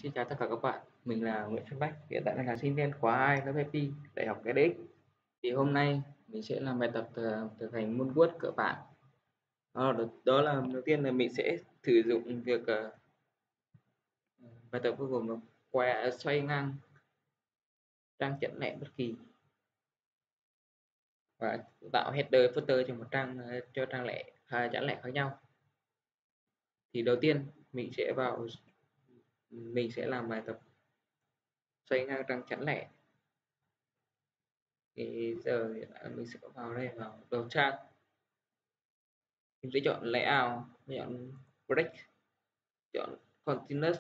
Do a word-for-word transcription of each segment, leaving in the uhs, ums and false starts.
Xin chào tất cả các bạn, mình là Nguyễn Xuân Bách, hiện tại đang là sinh viên khóa hai lớp ép pê Đại học ét ích. Thì hôm nay mình sẽ làm bài tập ờ, thực hành môn Word cơ bản. Đó, đó, đó là đầu tiên là mình sẽ sử dụng việc uh, bài tập bao gồm là quay xoay ngang trang chẵn lẻ bất kỳ và tạo header footer cho một trang cho trang lẻ hai chẵn lẻ khác nhau. Thì đầu tiên mình sẽ vào mình sẽ làm bài tập xoay ngang trang chẵn lẻ. Thì giờ mình sẽ vào đây vào đầu trang, mình sẽ chọn layout, chọn break, chọn continuous.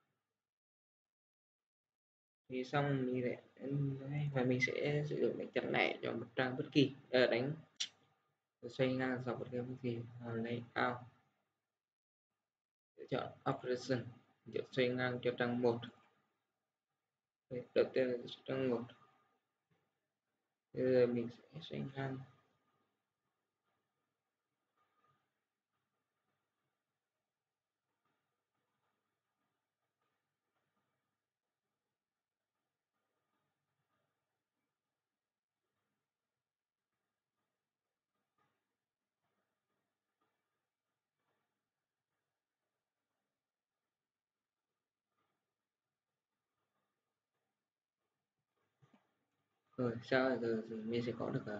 Thì xong như vậy và mình sẽ sử dụng đánh chẵn lẻ cho một trang bất kỳ, à, đánh xoay ngang dọc một cái bất kỳ layout, sẽ chọn operation, chọn xoay ngang cho trang một. Đầu tiên là trang một, bây giờ mình sẽ xoay ngang rồi sau giờ thì mình sẽ có được uh,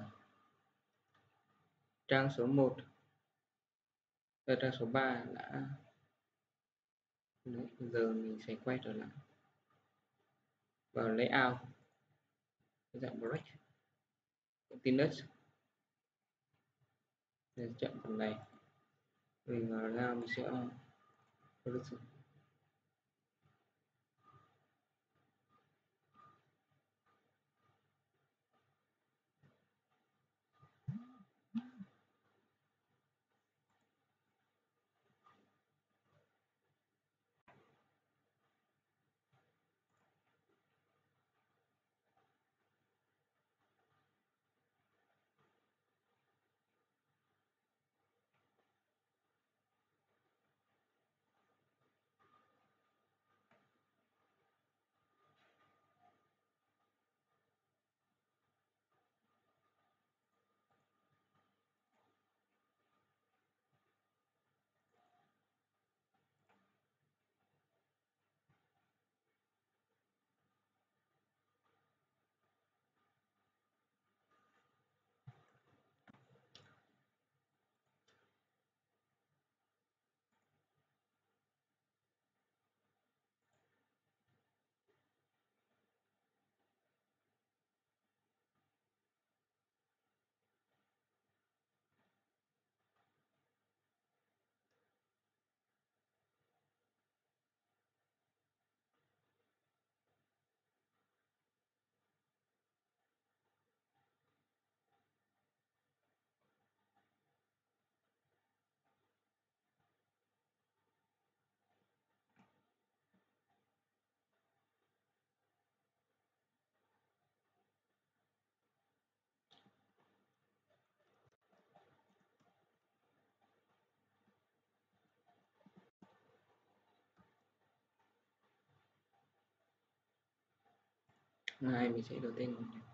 trang số một và trang số ba đã. Đấy, giờ mình sẽ quay trở lại vào layout, dạng break continuous, để chọn phần này mình vào layout mình sẽ operation. Này mình sẽ đầu tiên